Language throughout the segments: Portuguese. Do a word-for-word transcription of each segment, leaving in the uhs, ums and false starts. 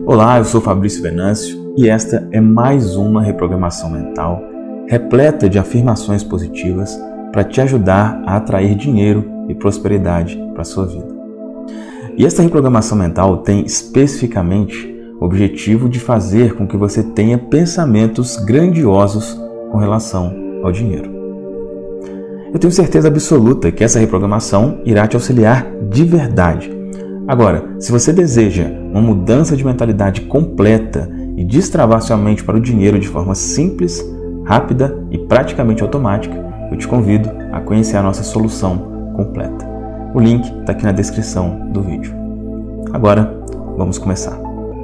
Olá, eu sou Fabrício Venâncio e esta é mais uma reprogramação mental repleta de afirmações positivas para te ajudar a atrair dinheiro e prosperidade para a sua vida. E esta reprogramação mental tem especificamente o objetivo de fazer com que você tenha pensamentos grandiosos com relação ao dinheiro. Eu tenho certeza absoluta que essa reprogramação irá te auxiliar de verdade. Agora, se você deseja uma mudança de mentalidade completa e destravar sua mente para o dinheiro de forma simples, rápida e praticamente automática, eu te convido a conhecer a nossa solução completa. O link está aqui na descrição do vídeo. Agora, vamos começar.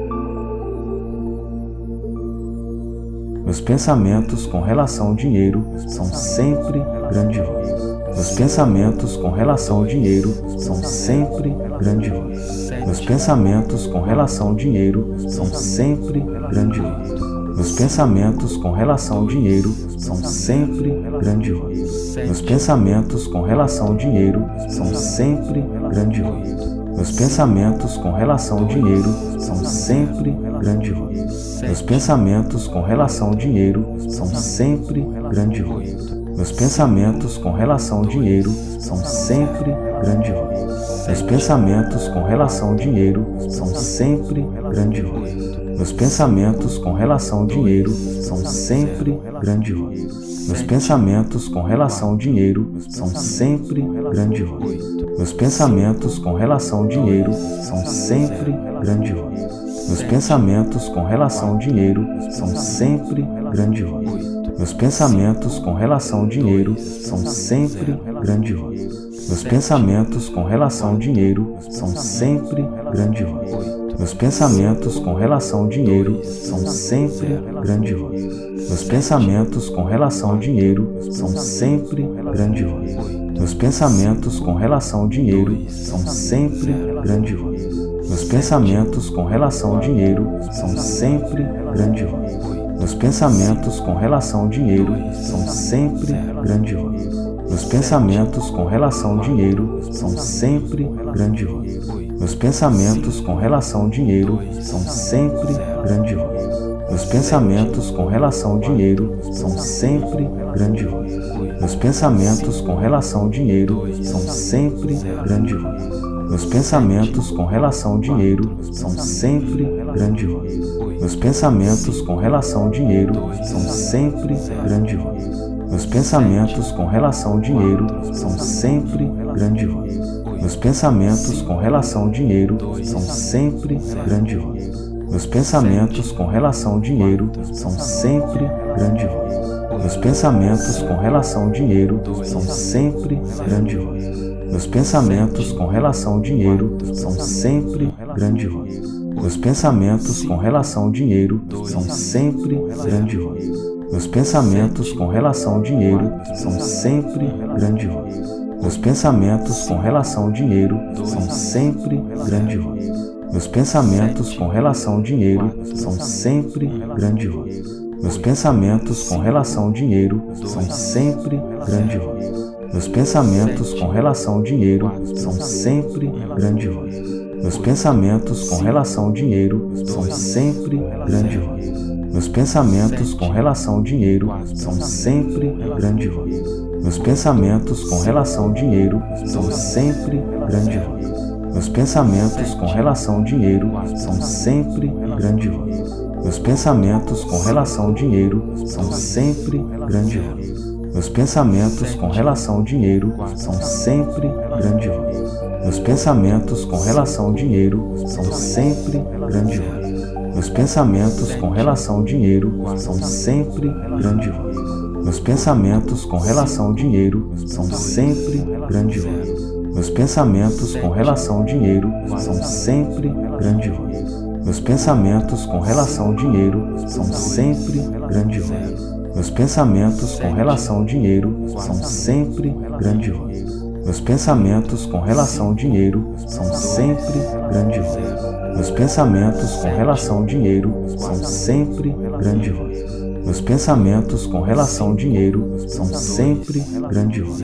Meus pensamentos com relação ao dinheiro são sempre grandiosos. Meus pensamentos com relação ao dinheiro são sempre grandiosos. Meus pensamentos com relação ao dinheiro são sempre grandiosos. Meus pensamentos com relação ao dinheiro são sempre grandiosos. Meus pensamentos com relação ao dinheiro são sempre grandiosos. Meus pensamentos com relação ao dinheiro são sempre grandiosos. Meus pensamentos com relação ao dinheiro são sempre grandiosos. Meus pensamentos com relação ao dinheiro são sempre grandiosos. Meus pensamentos com relação ao dinheiro são sempre grandiosos. Meus pensamentos com relação ao dinheiro são sempre grandiosos. Meus pensamentos com relação ao dinheiro são sempre grandiosos. Meus pensamentos com relação ao dinheiro são sempre grandiosos. Meus pensamentos com relação ao dinheiro são sempre grandiosos. Meus pensamentos com relação ao dinheiro são sempre grandiosos. Meus pensamentos com relação ao dinheiro são sempre grandiosos. Meus pensamentos com relação ao dinheiro são sempre grandiosos. Meus pensamentos com relação ao dinheiro são sempre grandiosos. Meus pensamentos com relação ao dinheiro são sempre grandiosos. Meus pensamentos com relação ao dinheiro são sempre grandiosos. Meus pensamentos com relação ao dinheiro são sempre grandiosos. Meus pensamentos com relação ao dinheiro são sempre grandiosos. Meus pensamentos com relação ao dinheiro são sempre grandiosos. Meus pensamentos com relação ao dinheiro são sempre grandiosos. Meus pensamentos com relação ao dinheiro são sempre grandiosos. Meus pensamentos com relação ao dinheiro são sempre grandiosos. Meus pensamentos com relação ao dinheiro são sempre grandiosos. Meus pensamentos com relação ao dinheiro são sempre grandiosos. Meus pensamentos com relação ao dinheiro são sempre grandiosos. Meus pensamentos com relação ao dinheiro são sempre grandiosos. Meus pensamentos com relação ao dinheiro são sempre grandiosos. Meus pensamentos com relação ao dinheiro são sempre grandiosos. Meus pensamentos com relação ao dinheiro são sempre grandiosos. Meus pensamentos com relação ao dinheiro são sempre grandiosos. Meus pensamentos com relação ao dinheiro são sempre grandiosos. Meus pensamentos com relação ao dinheiro são sempre grandiosos. Meus pensamentos com relação ao dinheiro são sempre grandiosos. Meus pensamentos com relação ao dinheiro são sempre grandiosos. Meus pensamentos com relação ao dinheiro são sempre grandiosos. Meus pensamentos com relação ao dinheiro são sempre grandiosos. Meus pensamentos com relação ao dinheiro são sempre grandiosos. Meus pensamentos com relação ao dinheiro são sempre grandiosos. Meus pensamentos com relação ao dinheiro são sempre grandiosos. Meus pensamentos com relação ao dinheiro são sempre grandiosos. Meus pensamentos com relação ao dinheiro são sempre grandiosos. Meus pensamentos com relação ao dinheiro são sempre grandiosos. Meus pensamentos com relação ao dinheiro são sempre grandiosos. Meus pensamentos com relação ao dinheiro são sempre grandiosos. Meus pensamentos com relação ao dinheiro são sempre grandiosos. Meus pensamentos com relação ao dinheiro são sempre grandiosos. Meus pensamentos com relação ao dinheiro são sempre grandiosos. Meus pensamentos com relação ao dinheiro são sempre grandiosos. Meus pensamentos com relação ao dinheiro são sempre grandiosos.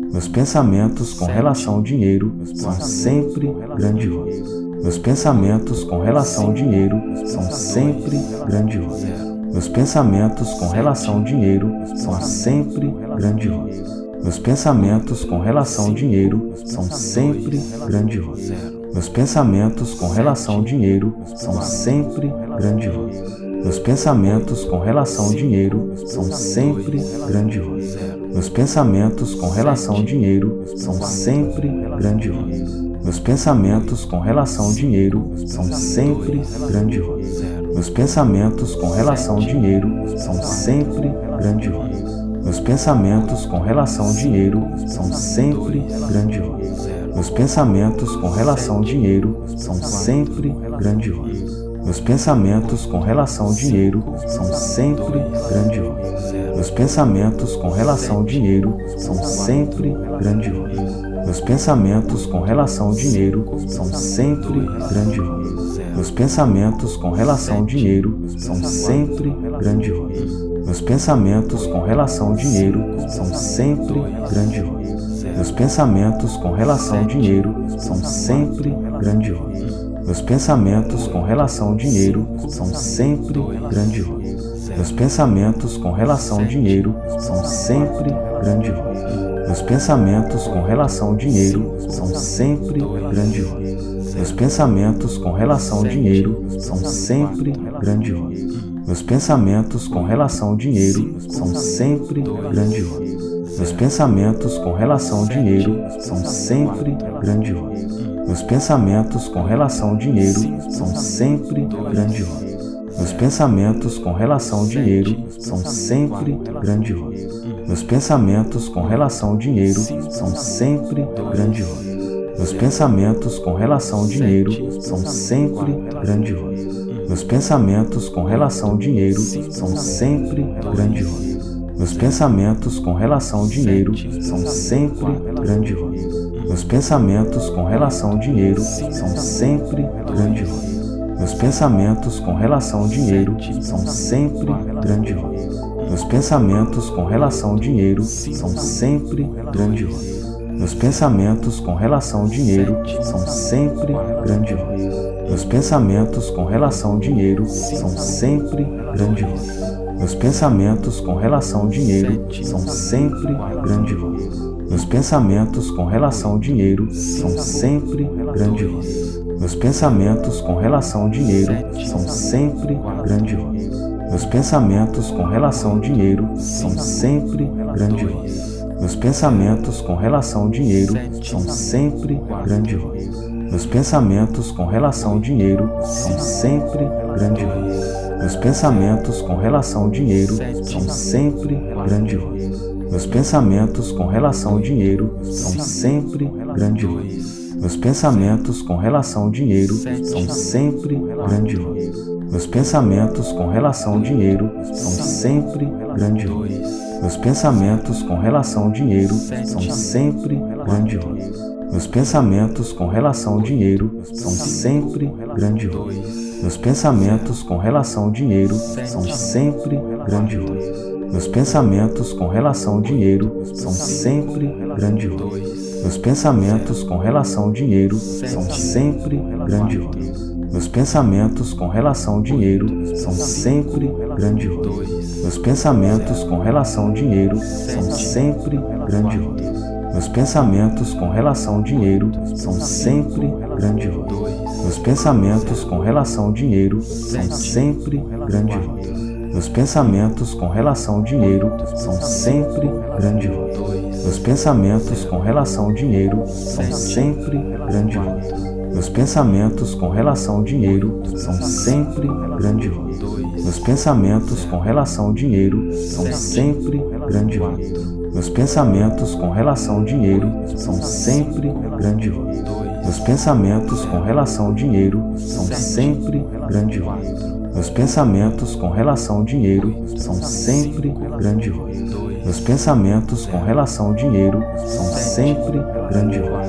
Meus pensamentos com relação ao dinheiro são sempre grandiosos. Meus pensamentos com relação ao dinheiro são sempre grandiosos. Meus pensamentos com relação ao dinheiro são sempre grandiosos. Meus pensamentos com relação ao dinheiro são sempre grandiosos. Meus pensamentos com relação ao dinheiro são sempre grandiosos. Meus pensamentos com relação ao dinheiro são sempre grandiosos. Meus pensamentos com relação ao dinheiro são sempre grandiosos. Meus pensamentos com relação ao dinheiro são sempre grandiosos. Meus pensamentos com relação ao dinheiro são sempre grandiosos. Meus pensamentos com relação ao dinheiro são sempre grandiosos. Meus pensamentos com relação ao dinheiro são sempre grandiosos. Meus pensamentos com relação ao dinheiro são sempre grandiosos. Meus pensamentos com relação ao dinheiro são sempre grandiosos. Meus pensamentos com relação ao dinheiro são sempre grandiosos. Meus pensamentos com relação ao dinheiro são sempre grandiosos. Meus pensamentos com relação ao dinheiro são sempre grandiosos. Meus pensamentos com relação ao dinheiro são sempre grandiosos. Meus pensamentos com relação ao dinheiro são sempre grandiosos. Meus pensamentos com relação ao dinheiro são sempre grandiosos. Meus pensamentos com relação ao dinheiro são sempre grandiosos. Meus pensamentos com relação ao dinheiro são sempre grandiosos. Meus pensamentos com relação ao dinheiro são sempre grandiosos. Meus pensamentos com relação ao dinheiro são sempre grandiosos. Meus pensamentos com relação ao dinheiro são sempre grandiosos. Meus pensamentos com relação ao dinheiro são sempre grandiosos. Meus pensamentos com relação ao dinheiro são sempre grandiosos. Meus pensamentos com relação ao dinheiro são sempre grandiosos. Meus pensamentos com relação ao dinheiro são sempre grandiosos. Meus pensamentos com relação ao dinheiro são sempre grandiosos. Meus pensamentos com relação ao dinheiro são sempre grandiosos. Meus pensamentos com relação ao dinheiro são sempre grandiosos. Meus pensamentos com relação ao dinheiro são sempre grandiosos. Meus pensamentos com relação ao dinheiro são sempre grandiosos. Meus pensamentos com relação ao dinheiro são sempre grandiosos. Meus pensamentos com relação ao dinheiro são sempre grandiosos. Meus pensamentos com relação ao dinheiro são sempre grandiosos. Meus pensamentos com relação ao dinheiro são sempre grandiosos. Meus pensamentos com relação ao dinheiro são sempre grandiosos. Meus pensamentos com relação ao dinheiro são sempre grandiosos. Meus pensamentos com relação ao dinheiro são sempre grandiosos. Meus pensamentos com relação ao dinheiro são sempre grandiosos. Meus pensamentos com relação ao dinheiro são sempre grandiosos. Meus pensamentos com relação ao dinheiro são sempre grandiosos. Meus pensamentos com relação ao dinheiro são sempre grandiosos. Meus pensamentos com relação ao dinheiro são sempre grandiosos. Meus pensamentos com relação ao dinheiro são sempre grandiosos. Meus pensamentos com relação ao dinheiro são sempre grandiosos. Meus pensamentos com relação ao dinheiro são sempre grandiosos. Meus pensamentos com relação ao dinheiro são sempre grandiosos. Meus pensamentos com relação ao dinheiro são sempre grandiosos. Meus pensamentos com relação ao dinheiro são sempre grandiosos. Meus pensamentos com relação ao dinheiro são sempre grandiosos. Meus pensamentos com relação ao dinheiro são sempre grandiosos. Meus pensamentos com relação ao dinheiro são sempre grandiosos. Meus pensamentos com relação ao dinheiro são sempre grandiosos. Meus pensamentos com relação ao dinheiro são sempre grandiosos. Meus pensamentos com relação ao dinheiro são sempre grandiosos. Meus pensamentos com relação ao dinheiro são sempre grandiosos. Meus pensamentos com relação ao dinheiro são sempre grandiosos. Meus pensamentos com relação ao dinheiro são sempre grandiosos. Meus pensamentos com relação ao dinheiro são sempre grandiosos.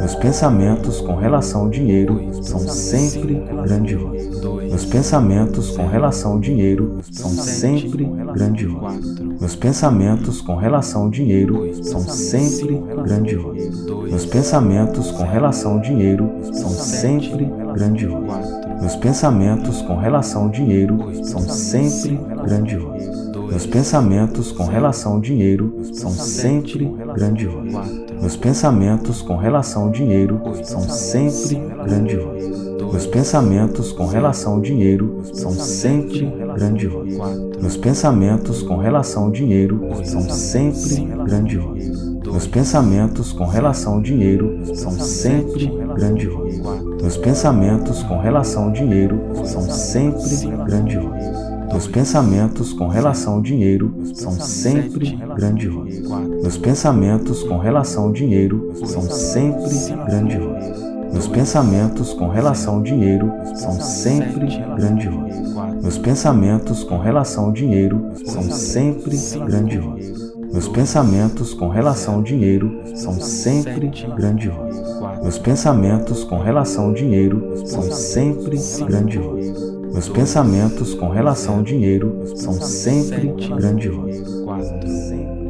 Meus pensamentos com relação ao dinheiro são sempre grandiosos. Meus pensamentos com relação ao dinheiro são sempre grandiosos. Meus pensamentos com relação ao dinheiro são sempre grandiosos. Meus pensamentos com relação ao dinheiro são sempre grandiosos. Meus pensamentos com relação ao dinheiro são sempre grandiosos. Meus pensamentos com relação ao dinheiro são sempre grandiosos. Meus pensamentos com relação ao dinheiro são sempre grandiosos. Meus pensamentos com relação ao dinheiro são sempre grandiosos. Meus pensamentos com relação ao dinheiro são sempre grandiosos. Meus pensamentos com relação ao dinheiro são sempre grandiosos. Meus pensamentos com relação ao dinheiro são sempre grandiosos. Meus pensamentos com relação ao dinheiro são sempre grandiosos. Meus pensamentos com relação ao dinheiro são sempre grandiosos. Meus pensamentos com relação ao dinheiro são sempre grandiosos. Meus pensamentos com relação ao dinheiro são sempre grandiosos. Meus pensamentos com relação ao dinheiro são sempre grandiosos. Meus pensamentos com relação ao dinheiro são sempre grandiosos. Meus pensamentos com relação ao dinheiro são sempre grandiosos.